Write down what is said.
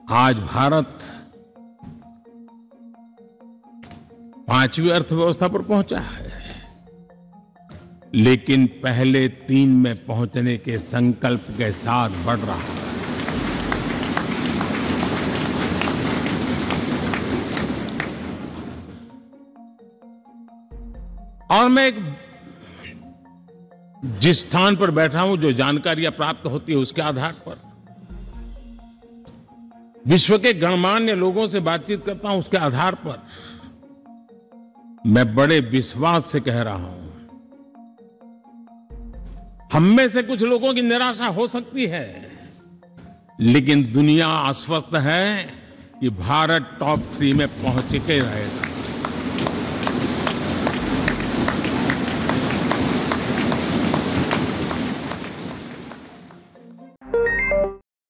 आज भारत 5वीं अर्थव्यवस्था पर पहुंचा है, लेकिन पहले 3 में पहुंचने के संकल्प के साथ बढ़ रहा है। और मैं जिस स्थान पर बैठा हूं, जो जानकारियां प्राप्त होती है, उसके आधार पर विश्व के गणमान्य लोगों से बातचीत करता हूं, उसके आधार पर मैं बड़े विश्वास से कह रहा हूं, हम में से कुछ लोगों की निराशा हो सकती है, लेकिन दुनिया आश्वस्त है कि भारत टॉप 3 में पहुंच के रहेगा।